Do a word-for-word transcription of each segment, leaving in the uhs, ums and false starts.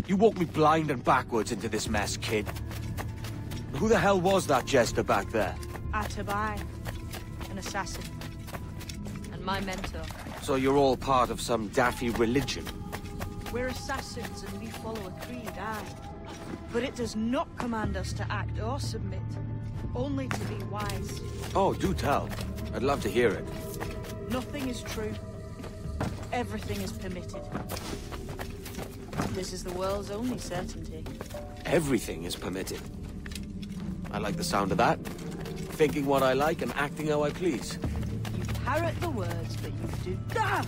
You walked me blind and backwards into this mess, kid. Who the hell was that jester back there? Atabai, an assassin. And my mentor. So you're all part of some daffy religion? We're assassins and we follow a creed, aye. But it does not command us to act or submit. Only to be wise. Oh, do tell. I'd love to hear it. Nothing is true. Everything is permitted. This is the world's only certainty. Everything is permitted. I like the sound of that. Thinking what I like and acting how I please. You parrot the words, but you do... Ah!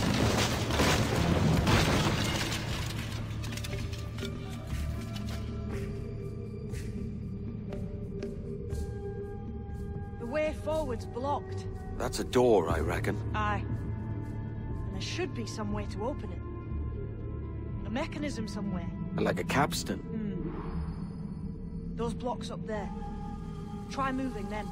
The way forward's blocked. That's a door, I reckon. Aye. And there should be some way to open it. A mechanism somewhere. Like a capstan. Hmm. Those blocks up there. Try moving then.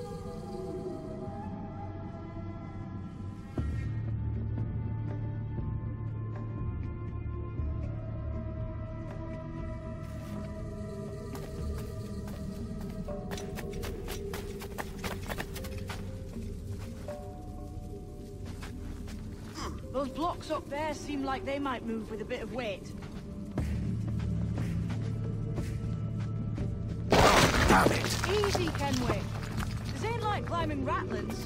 Those blocks up there seem like they might move with a bit of weight. Damn it! Easy, Kenway. This ain't like climbing Ratlands.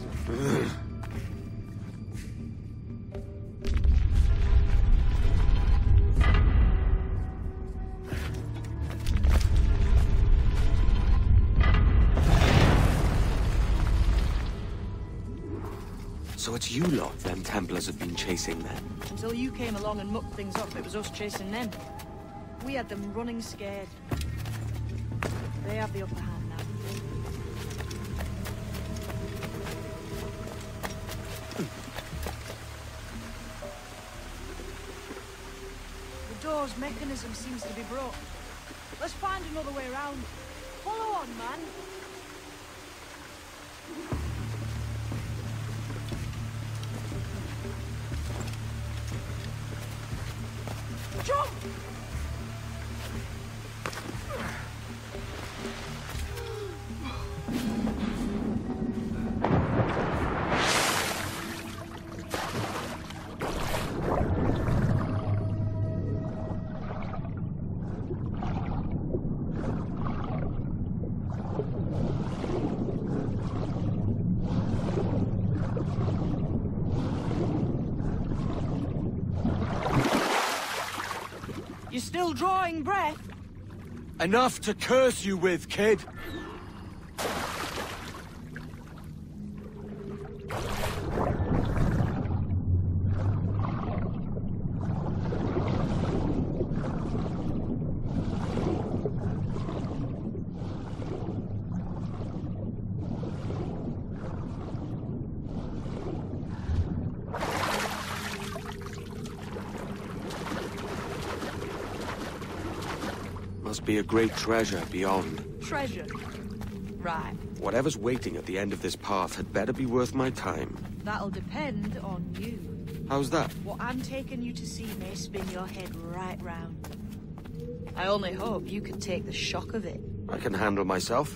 So it's you lot them Templars have been chasing then? Until you came along and mucked things up, it was us chasing them. We had them running scared. They have the upper hand now. The door's mechanism seems to be broke. Let's find another way around. Follow on, man. Jump! You're still drawing breath? Enough to curse you with, kid! Must be a great treasure beyond. Treasure. Right. Whatever's waiting at the end of this path had better be worth my time. That'll depend on you. How's that? What I'm taking you to see may spin your head right round. I only hope you can take the shock of it. I can handle myself.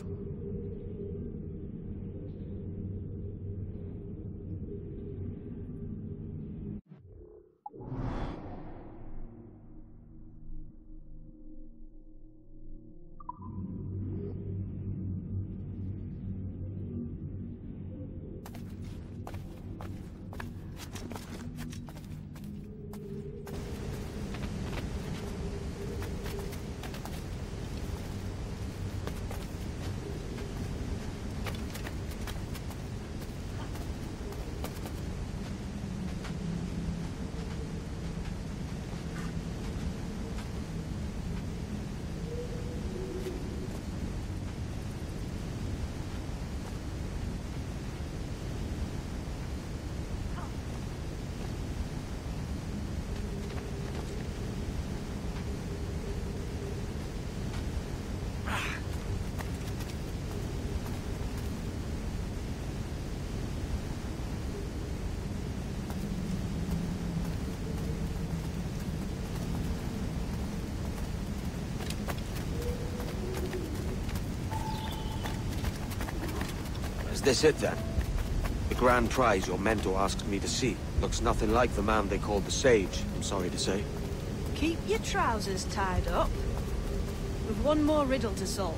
this it then? The grand prize your mentor asked me to see looks nothing like the man they called the Sage, I'm sorry to say. Keep your trousers tied up. We've one more riddle to solve.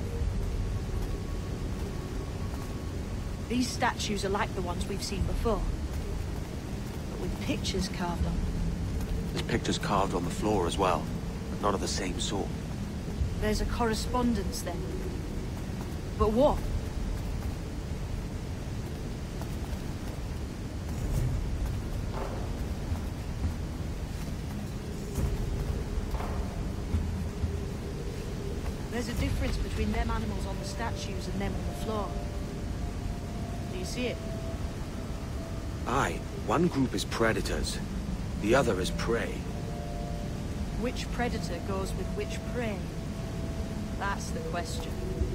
These statues are like the ones we've seen before, but with pictures carved on them. There's pictures carved on the floor as well, but not of the same sort. There's a correspondence then. But what? There's a difference between them animals on the statues and them on the floor. Do you see it? Aye, one group is predators, the other is prey. Which predator goes with which prey? That's the question.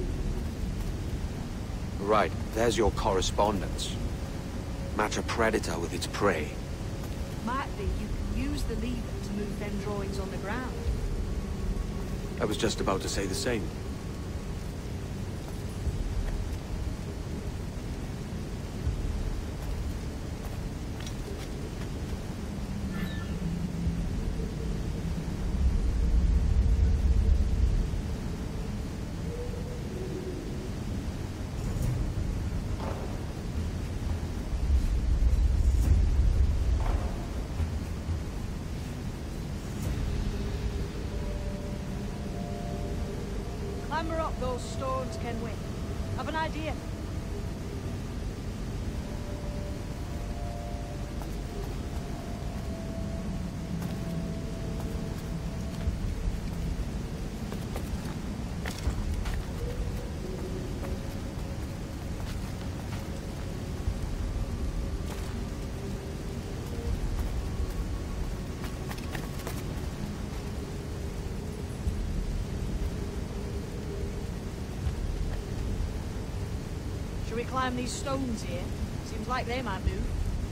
Right, there's your correspondence. Match a predator with its prey. Might be you can use the lever to move them drawings on the ground. I was just about to say the same. Clamber up those stones, Kenway. Have an idea. Shall we climb these stones here? Seems like they might move.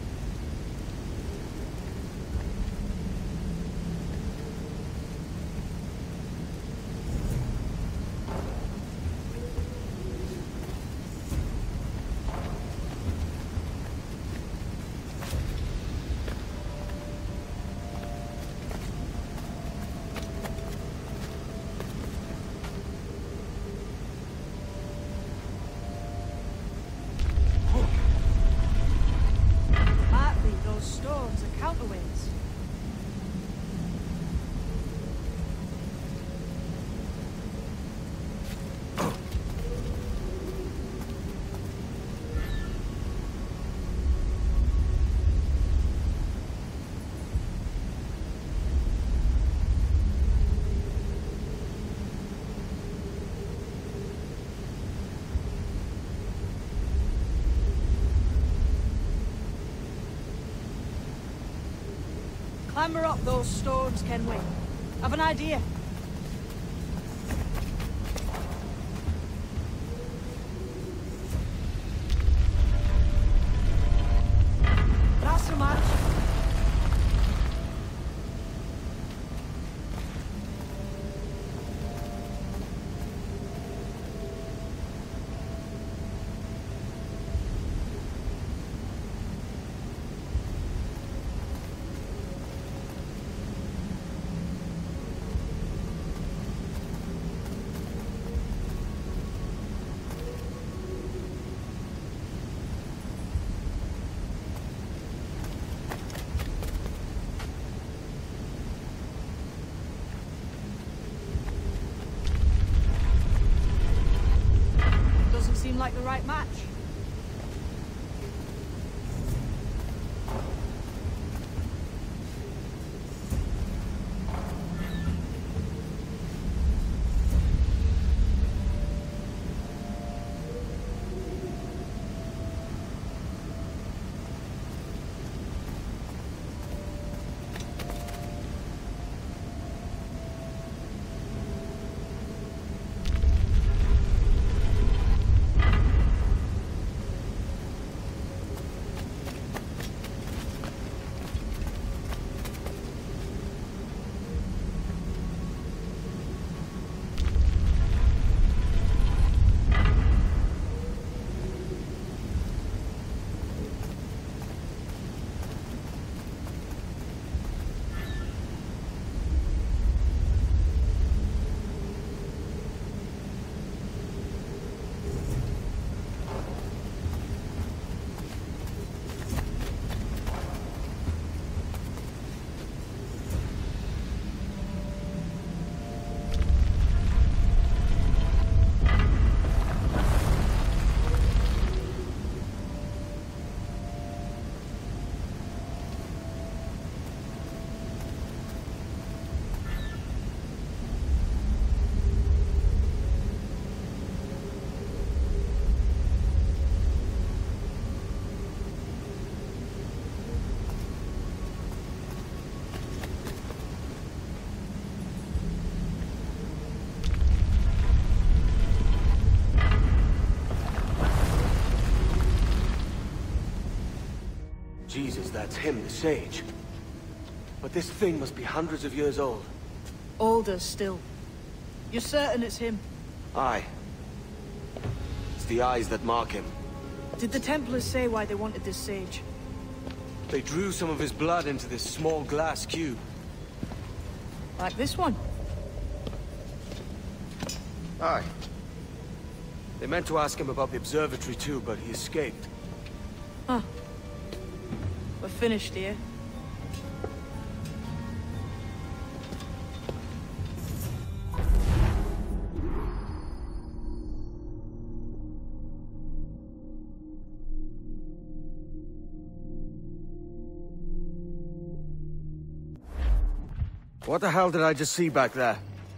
Stones are counterweights. Clamber up those stones, Kenway. Have an idea. Not so much. Seem like the right match. That's him, the sage. But this thing must be hundreds of years old. Older still. You're certain it's him? Aye. It's the eyes that mark him. Did the Templars say why they wanted this sage? They drew some of his blood into this small glass cube. Like this one? Aye. They meant to ask him about the observatory too, but he escaped. Huh. We're finished here. What the hell did I just see back there?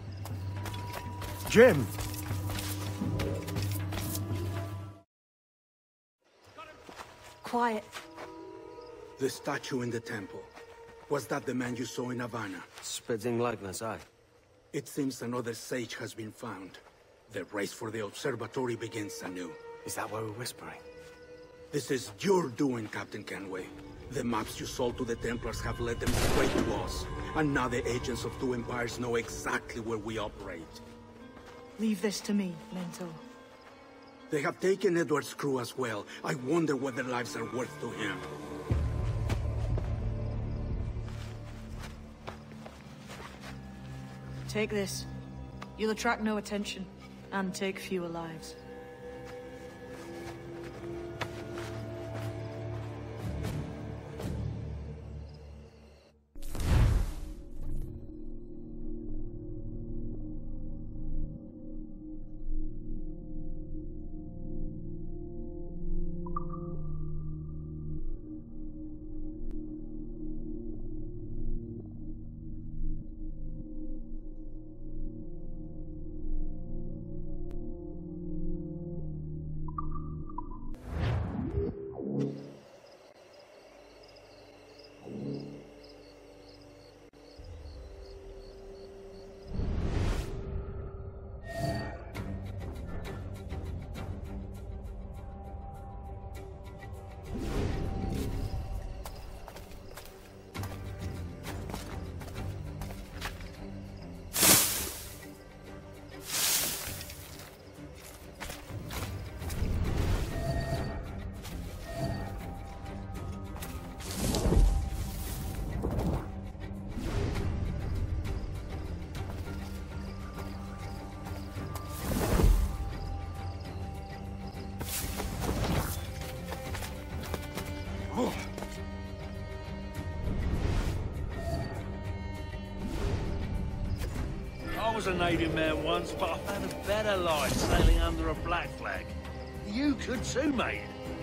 Jim! Quiet. The statue in the temple. Was that the man you saw in Havana? Spitting likeness, aye. It seems another sage has been found. The race for the observatory begins anew. Is that why we're whispering? This is your doing, Captain Kenway. The maps you sold to the Templars have led them straight to us. And now the agents of two empires know exactly where we operate. Leave this to me, Mentor. They have taken Edward's crew as well. I wonder what their lives are worth to him. Take this. You'll attract no attention, and take fewer lives. I was a native man once, but I've had a better life sailing under a black flag. You could too, mate.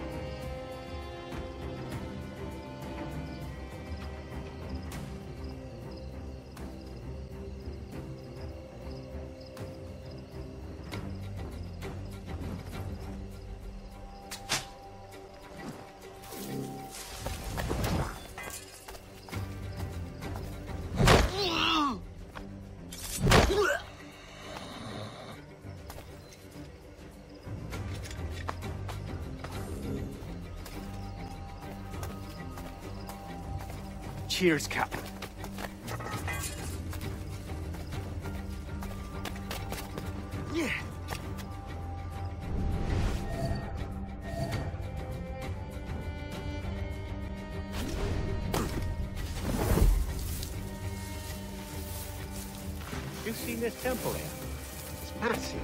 Cheers, Captain. Yeah. You've seen this temple here? It's massive.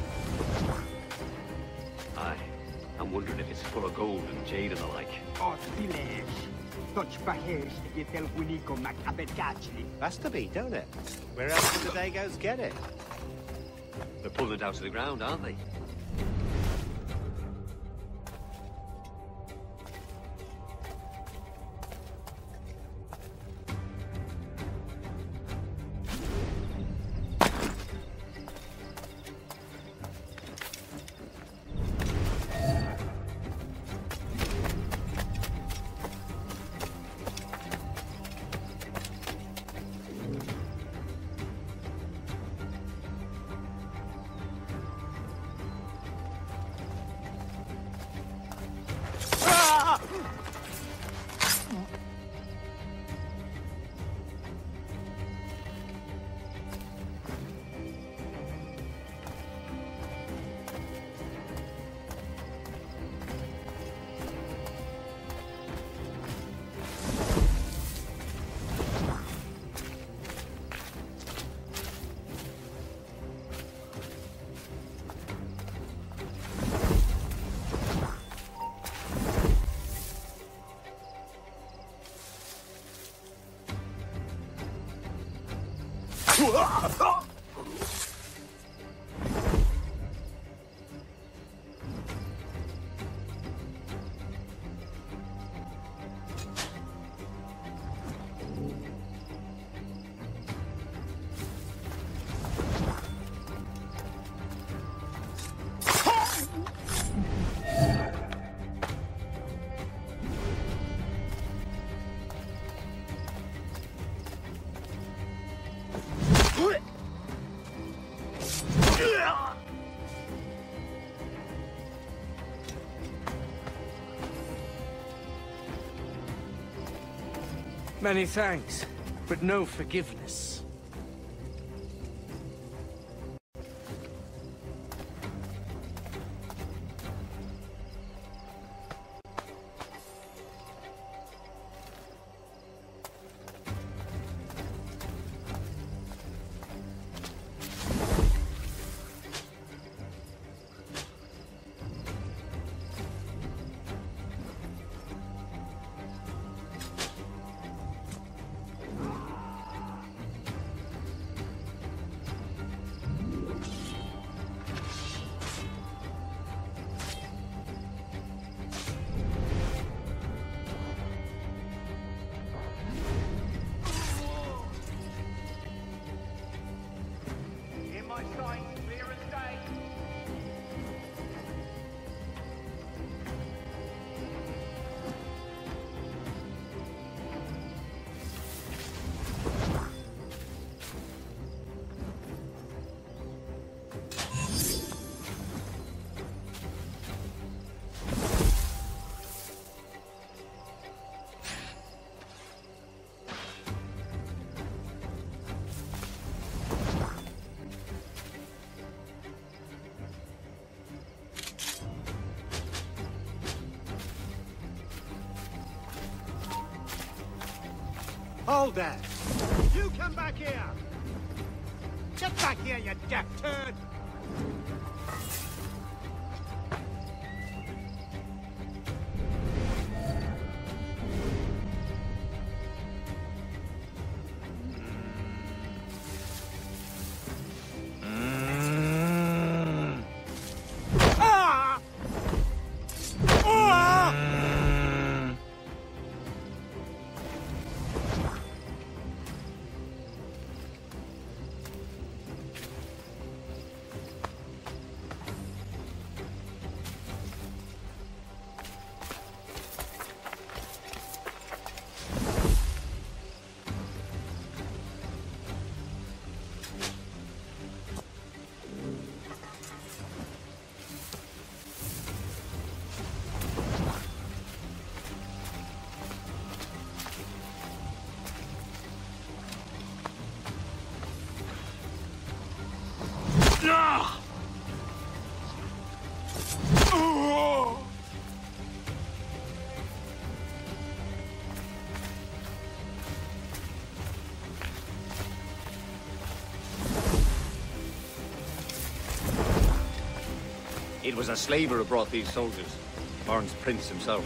Aye. I'm wondering if it's full of gold and jade and the like. Ostiles. Tots bajes e tel unico mac abetacili. Has to be, don't it? Where else did the Dagos get it? They're pulling it down to the ground, aren't they? Many thanks, but no forgiveness. Hold there! You come back here! Get back here, you deaf turd! It was a slaver who brought these soldiers. Orn's prince himself.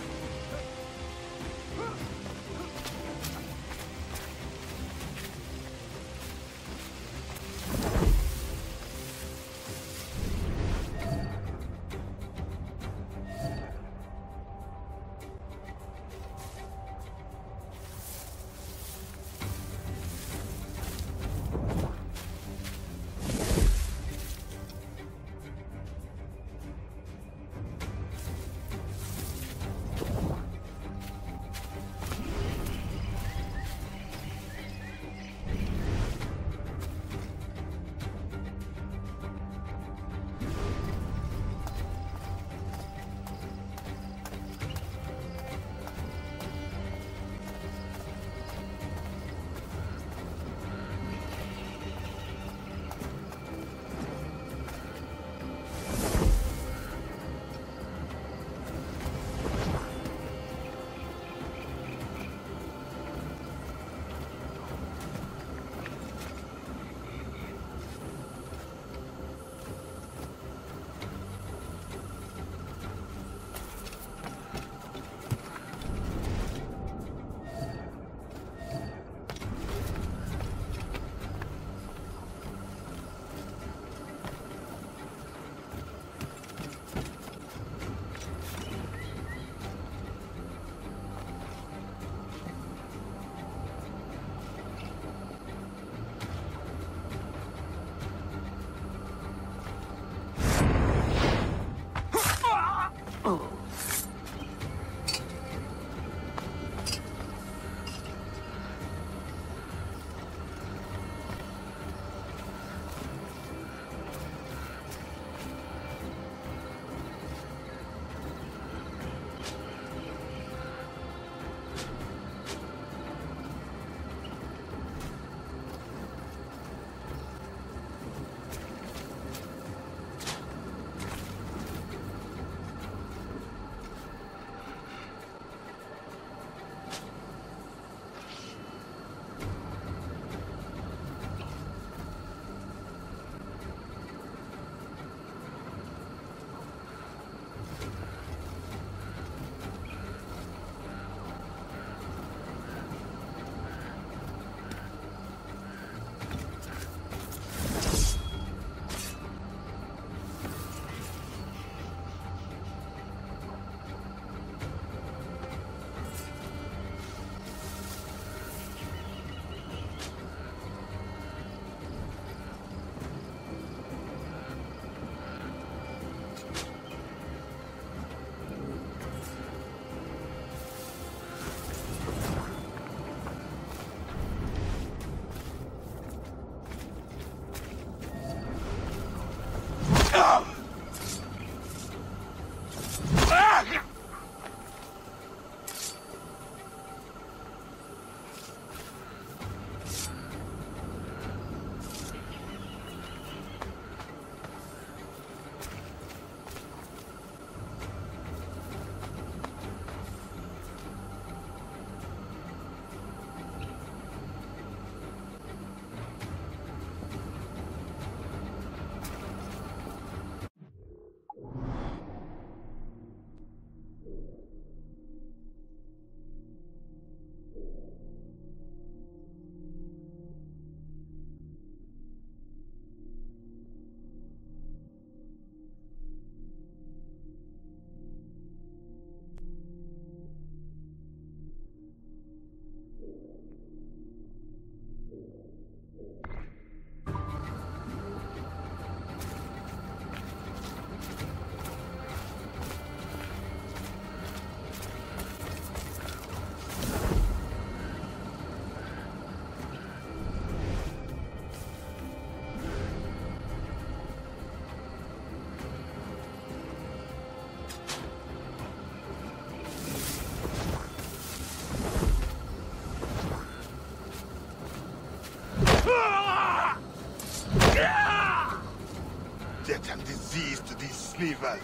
resist these slavers.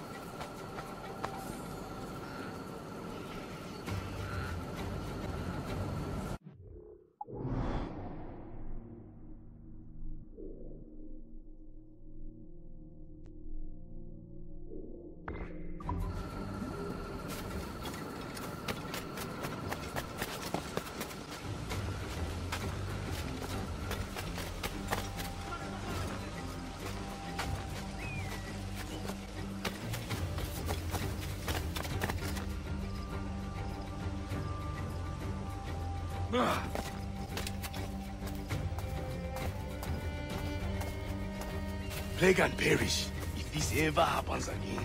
Plague and perish if this ever happens again.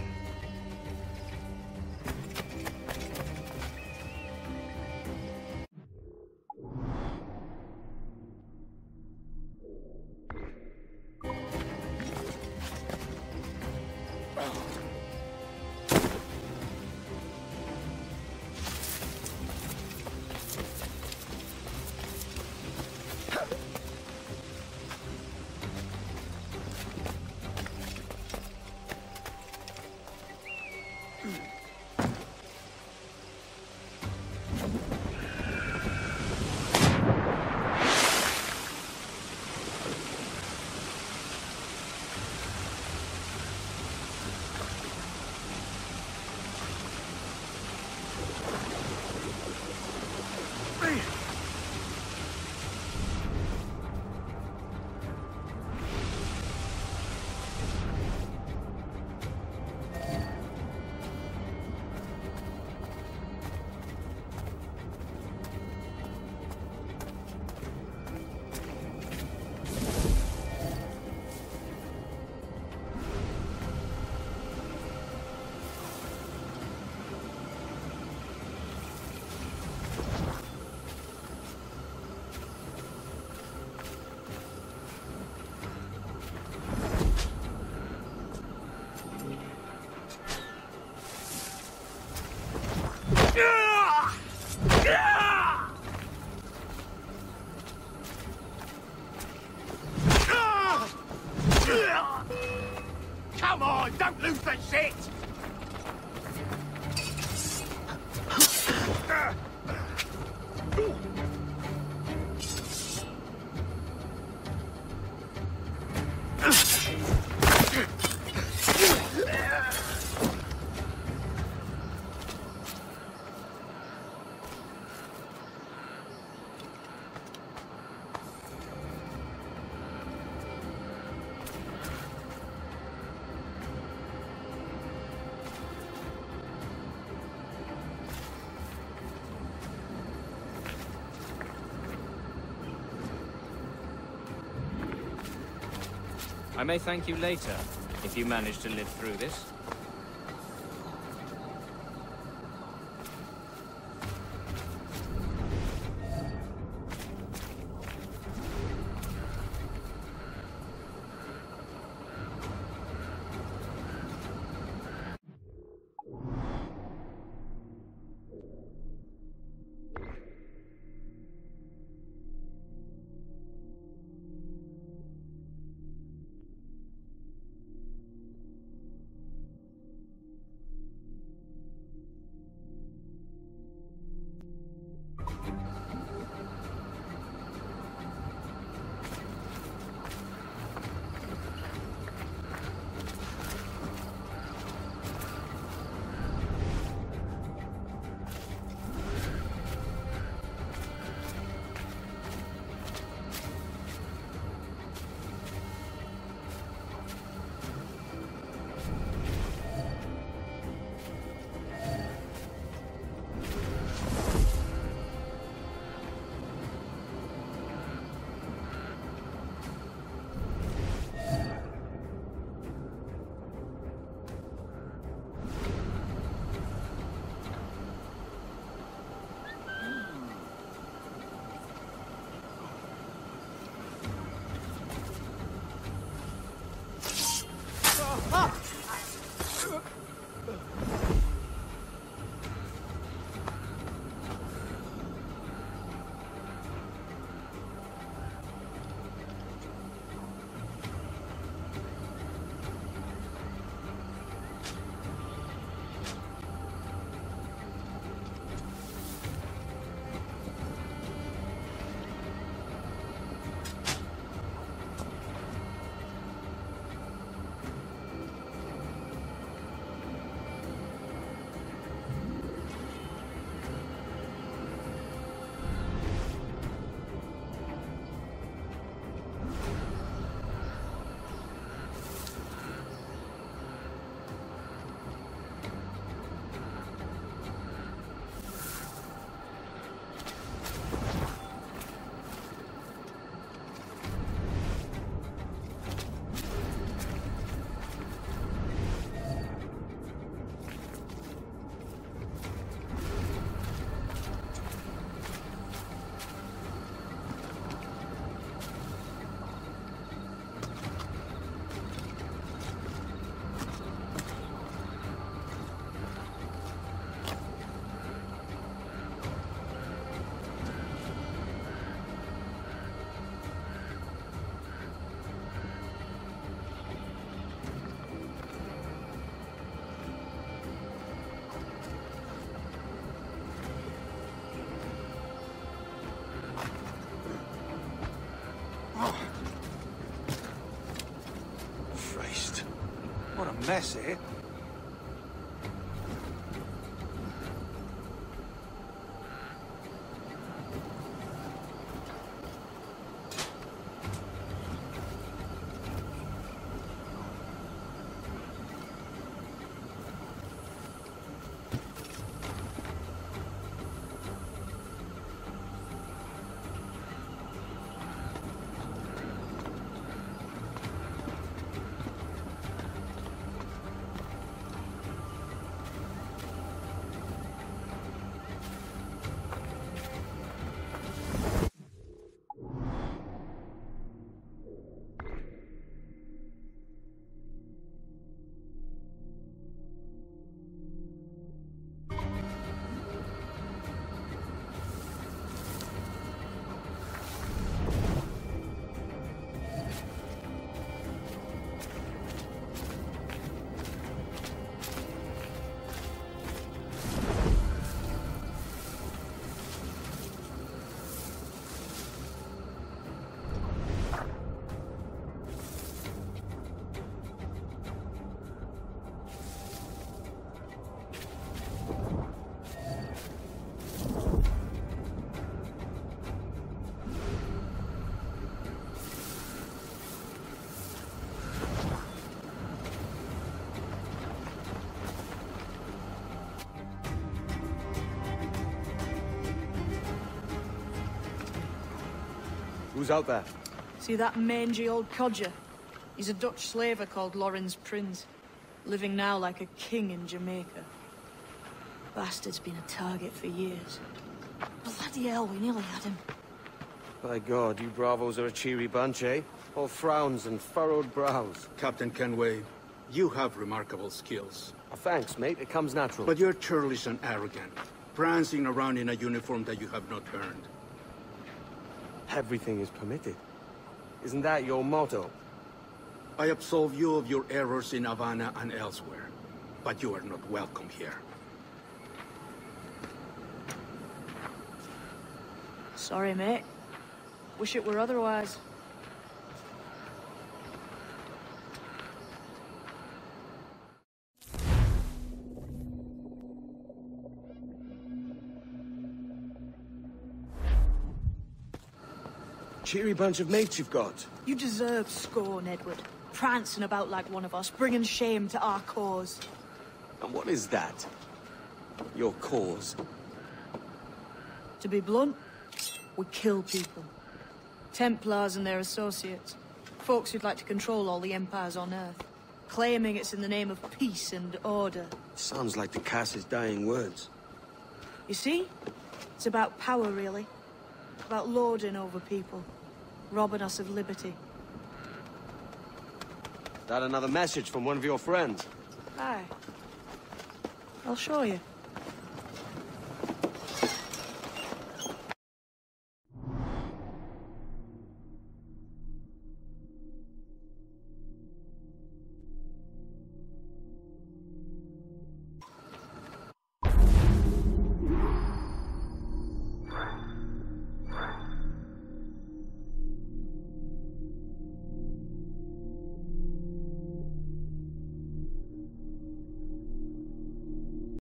Come on, don't lose the shit! I may thank you later, if you manage to live through this. What a mess, eh? Who's out there? See that mangy old codger? He's a Dutch slaver called Lorenz Prins, living now like a king in Jamaica. Bastard's been a target for years. Bloody hell, we nearly had him. By God, you bravos are a cheery bunch, eh? All frowns and furrowed brows. Captain Kenway, you have remarkable skills. Oh, thanks, mate. It comes natural. But you're churlish and arrogant, prancing around in a uniform that you have not earned. Everything is permitted. Isn't that your motto? I absolve you of your errors in Havana and elsewhere, but you are not welcome here. Sorry, mate. Wish it were otherwise. Cheery bunch of mates you've got. You deserve scorn, Edward. Prancing about like one of us, bringing shame to our cause. And what is that? Your cause? To be blunt, we kill people. Templars and their associates. Folks who'd like to control all the empires on Earth. Claiming it's in the name of peace and order. Sounds like the Cass's dying words. You see? It's about power, really. About lording over people. Robbing us of liberty. That another message from one of your friends? Aye. I'll show you.